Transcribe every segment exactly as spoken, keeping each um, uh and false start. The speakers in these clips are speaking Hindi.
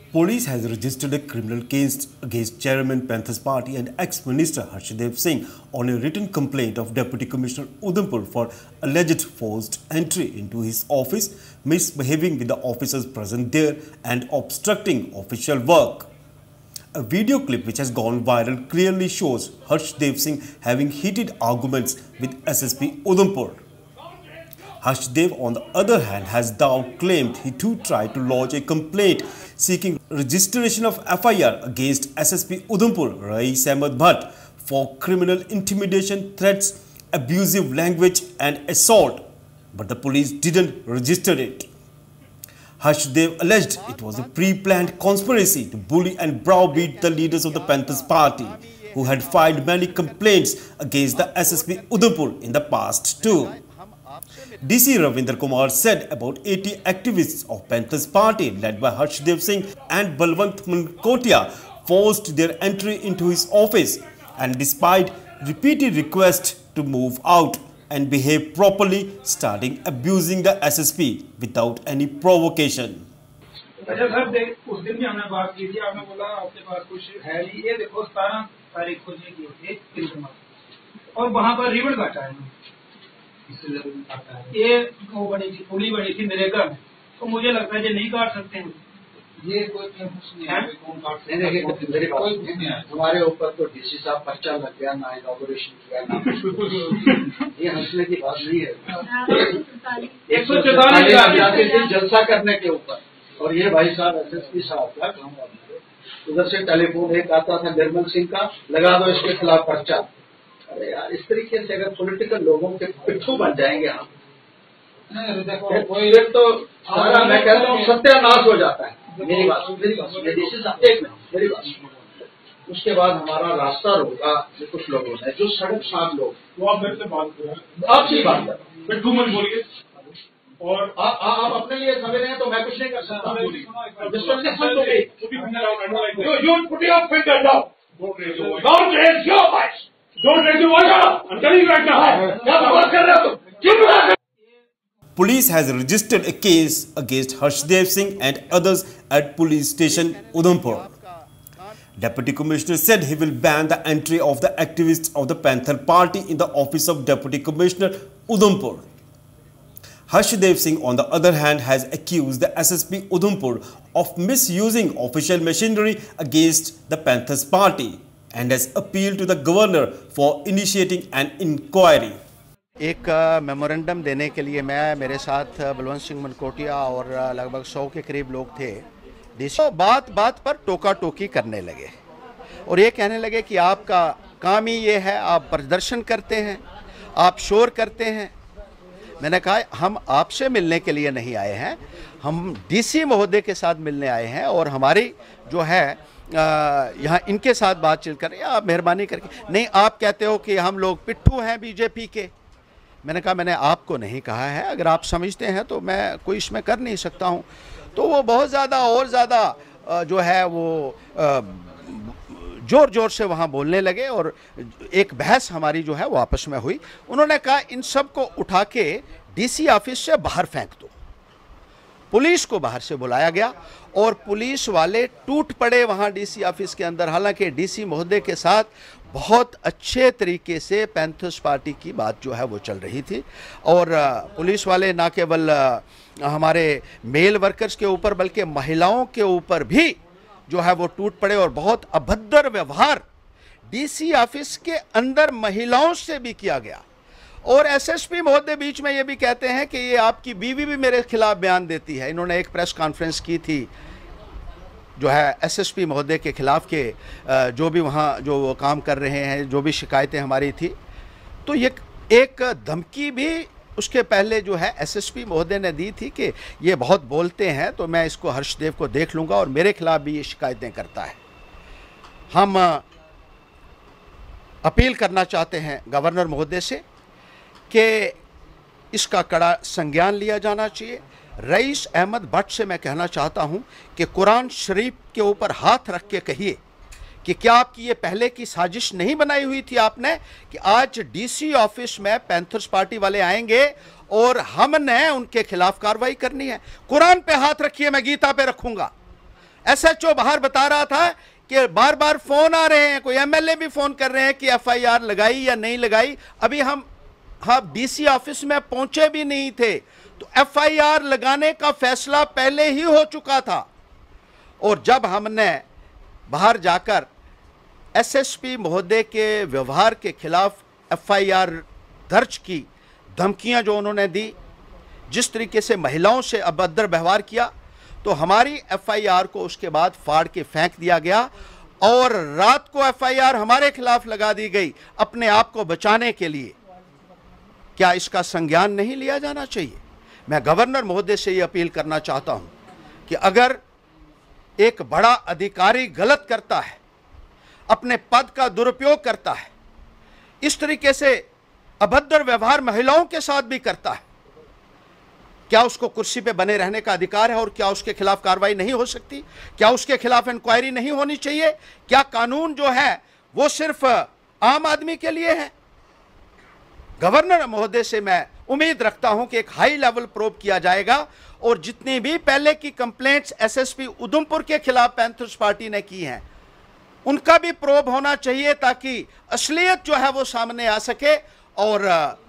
Police has registered a criminal case against Chairman Panthers Party and ex-minister Harshdev Singh on a written complaint of Deputy Commissioner Udhampur for alleged forced entry into his office, misbehaving with the officers present there and obstructing official work. A video clip which has gone viral clearly shows Harshdev Singh having heated arguments with S S P Udhampur. Harshdev, on the other hand, has now claimed he too tried to lodge a complaint seeking registration of F I R against S S P Udhampur Rais Ahmed Bhatt for criminal intimidation, threats, abusive language and assault, but the police didn't register it. Harshdev alleged it was a pre-planned conspiracy to bully and browbeat the leaders of the Panthers Party, who had filed many complaints against the S S P Udhampur in the past too. D C Ravinder Kumar said about eighty activists of Panthers Party led by Harshdev Singh and Balwant Mankotia forced their entry into his office, and despite repeated requests to move out and behave properly, starting abusing the S S P without any provocation. अच्छा सर देख उस दिन भी हमने बात की थी, आपने बोला आपके पास कुछ है नहीं, ये देखो सतारह तारीख को ये की थी क्रिसमस और वहाँ पर रिबन काटा है, ये वो बनी थी पुली बनी थी मेरे घर में, तो मुझे लगता है ये नहीं काट सकते हैं, ये कोई कौन काट सकते हैं? हमारे ऊपर तो डीसी साहब पर्चा लग गया, ना इनॉग्रेशन किया, ना ये हंसने की बात नहीं है। एक सौ चौतालीस जलसा करने के ऊपर, और ये भाई साहब एस एस पी साहब का काम करते, उधर से टेलीफोन एक आता था निर्मल सिंह का, लगा दो इसके खिलाफ पर्चा। अरे यार, इस तरीके से अगर पॉलिटिकल लोगों के पिट्ठू बन जाएंगे हम, फिर तो सारा मैं कहता हूँ सत्यानाश हो जाता है। मेरी बात मेरी बात एक मिनट मेरी बात उसके बाद हमारा रास्ता रोका जो कुछ लोगों ने, जो सड़क साफ लोग, वो आप मेरे से बात करें, आपसे बात कर, पिट्ठू मत बोलिए, और आप आप अपने लिए समझ रहे हैं तो मैं कुछ नहीं कर सकता। Police has registered a case against Harshdev Singh and others at police station Udhampur. Deputy Commissioner said he will ban the entry of the activists of the Panther Party in the office of Deputy Commissioner Udhampur. Harshdev Singh, on the other hand, has accused the S S P Udhampur of misusing official machinery against the Panthers Party and has appealed to the governor for initiating an inquiry. एक मेमोरेंडम देने के लिए मैं, मेरे साथ बलवंत सिंह मनकोटिया और लगभग सौ के करीब लोग थे। डीसी बात बात पर टोका टोकी करने लगे और ये कहने लगे कि आपका काम ही ये है, आप प्रदर्शन करते हैं, आप शोर करते हैं। मैंने कहा हम आपसे मिलने के लिए नहीं आए हैं, हम डीसी महोदय के साथ मिलने आए हैं और हमारी जो है यहाँ इनके साथ बातचीत कर रहे हैं। आप मेहरबानी करके, नहीं आप कहते हो कि हम लोग पिट्ठू हैं बीजेपी के। मैंने कहा मैंने आपको नहीं कहा है, अगर आप समझते हैं तो मैं कोई इसमें कर नहीं सकता हूँ। तो वो बहुत ज़्यादा और ज़्यादा जो है वो ज़ोर ज़ोर से वहाँ बोलने लगे और एक बहस हमारी जो है वो आपस में हुई। उन्होंने कहा इन सब को उठा के डीसी ऑफिस से बाहर फेंक दो। पुलिस को बाहर से बुलाया गया और पुलिस वाले टूट पड़े वहाँ डीसी ऑफिस के अंदर। हालांकि डीसी महोदय के साथ बहुत अच्छे तरीके से पैंथर्स पार्टी की बात जो है वो चल रही थी और पुलिस वाले ना केवल हमारे मेल वर्कर्स के ऊपर बल्कि महिलाओं के ऊपर भी जो है वो टूट पड़े और बहुत अभद्र व्यवहार डीसी ऑफिस के अंदर महिलाओं से भी किया गया। और एसएसपी महोदय बीच में ये भी कहते हैं कि ये आपकी बीवी भी मेरे खिलाफ बयान देती है। इन्होंने एक प्रेस कॉन्फ्रेंस की थी जो है एसएसपी महोदय के खिलाफ के जो भी वहाँ जो वो काम कर रहे हैं, जो भी शिकायतें हमारी थी, तो ये एक धमकी भी उसके पहले जो है एसएसपी महोदय ने दी थी कि ये बहुत बोलते हैं तो मैं इसको हर्षदेव को देख लूँगा और मेरे खिलाफ भी ये शिकायतें करता है। हम अपील करना चाहते हैं गवर्नर महोदय से कि इसका कड़ा संज्ञान लिया जाना चाहिए। रईस अहमद भट्ट से मैं कहना चाहता हूं कि कुरान शरीफ के ऊपर हाथ रख के कहिए कि क्या आपकी ये पहले की साजिश नहीं बनाई हुई थी आपने कि आज डीसी ऑफिस में पैंथर्स पार्टी वाले आएंगे और हमने उनके खिलाफ कार्रवाई करनी है। कुरान पे हाथ रखिए, मैं गीता पे रखूंगा। एसएचओ बाहर बता रहा था कि बार बार फोन आ रहे हैं, कोई एमएलए भी फोन कर रहे हैं कि एफआईआर लगाई या नहीं लगाई। अभी हम हाँ डीसी ऑफिस में पहुंचे भी नहीं थे, तो एफआईआर लगाने का फैसला पहले ही हो चुका था। और जब हमने बाहर जाकर एसएसपी महोदय के व्यवहार के खिलाफ एफआईआर दर्ज की, धमकियां जो उन्होंने दी, जिस तरीके से महिलाओं से अभद्र व्यवहार किया, तो हमारी एफआईआर को उसके बाद फाड़ के फेंक दिया गया और रात को एफआईआर हमारे खिलाफ लगा दी गई अपने आप को बचाने के लिए। क्या इसका संज्ञान नहीं लिया जाना चाहिए? मैं गवर्नर महोदय से ये अपील करना चाहता हूं कि अगर एक बड़ा अधिकारी गलत करता है, अपने पद का दुरुपयोग करता है, इस तरीके से अभद्र व्यवहार महिलाओं के साथ भी करता है, क्या उसको कुर्सी पे बने रहने का अधिकार है? और क्या उसके खिलाफ कार्रवाई नहीं हो सकती? क्या उसके खिलाफ इंक्वायरी नहीं होनी चाहिए? क्या कानून जो है वो सिर्फ आम आदमी के लिए है? गवर्नर महोदय से मैं उम्मीद रखता हूं कि एक हाई लेवल प्रोब किया जाएगा और जितनी भी पहले की कंप्लेंट्स एसएसपी उधमपुर के खिलाफ पैंथर्स पार्टी ने की हैं, उनका भी प्रोब होना चाहिए ताकि असलियत जो है वो सामने आ सके और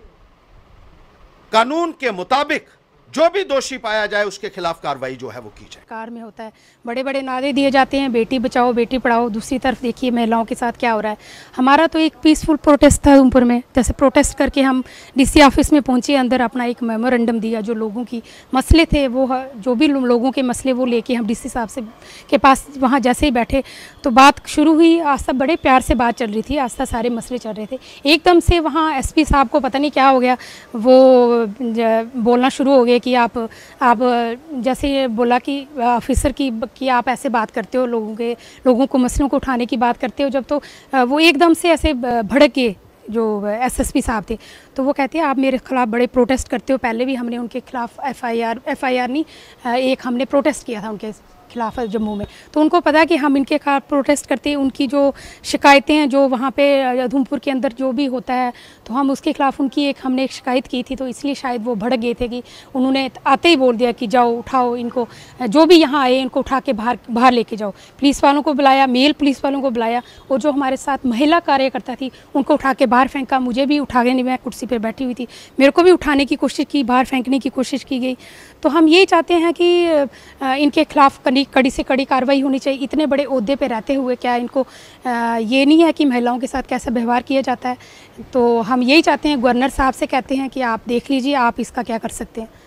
कानून के मुताबिक जो भी दोषी पाया जाए उसके खिलाफ कार्रवाई जो है वो की जाए। कार में होता है, बड़े बड़े नारे दिए जाते हैं, बेटी बचाओ बेटी पढ़ाओ, दूसरी तरफ देखिए महिलाओं के साथ क्या हो रहा है। हमारा तो एक पीसफुल प्रोटेस्ट था उधमपुर में, जैसे प्रोटेस्ट करके हम डीसी ऑफिस में पहुंचे, अंदर अपना एक मेमोरेंडम दिया, जो लोगों की मसले थे वो जो भी लोगों के मसले वो लेके हम डीसी साहब से के पास वहाँ जैसे ही बैठे तो बात शुरू हुई। आस्था बड़े प्यार से बात चल रही थी, आस्था सारे मसले चल रहे थे। एकदम से वहाँ एस पी साहब को पता नहीं क्या हो गया, वो बोलना शुरू हो गए कि आप आप जैसे ये बोला कि ऑफिसर की कि आप ऐसे बात करते हो, लोगों के लोगों को मसलों को उठाने की बात करते हो। जब तो वो एकदम से ऐसे भड़क गए जो एसएसपी साहब थे, तो वो कहते हैं आप मेरे खिलाफ बड़े प्रोटेस्ट करते हो। पहले भी हमने उनके खिलाफ एफआईआर एफआईआर नहीं एक हमने प्रोटेस्ट किया था उनके खिलाफ जम्मू में, तो उनको पता कि हम इनके खिलाफ प्रोटेस्ट करते हैं। उनकी जो शिकायतें हैं जो वहाँ पे उधमपुर के अंदर जो भी होता है, तो हम उसके खिलाफ उनकी एक हमने एक शिकायत की थी, तो इसलिए शायद वो भड़क गए थे कि उन्होंने आते ही बोल दिया कि जाओ उठाओ इनको, जो भी यहाँ आए इनको उठा के बाहर बाहर लेके जाओ। पुलिस वालों को बुलाया, मेल पुलिस वालों को बुलाया, और जो हमारे साथ महिला कार्यकर्ता थी उनको उठा के बाहर फेंका। मुझे भी उठा गए, नहीं मैं कुर्सी पर बैठी हुई थी, मेरे को भी उठाने की कोशिश की, बाहर फेंकने की कोशिश की गई। तो हम यही चाहते हैं कि इनके खिलाफ कड़ी से कड़ी कार्रवाई होनी चाहिए। इतने बड़े ओहदे पे रहते हुए क्या इनको ये नहीं है कि महिलाओं के साथ कैसा व्यवहार किया जाता है? तो हम यही चाहते हैं, गवर्नर साहब से कहते हैं कि आप देख लीजिए आप इसका क्या कर सकते हैं।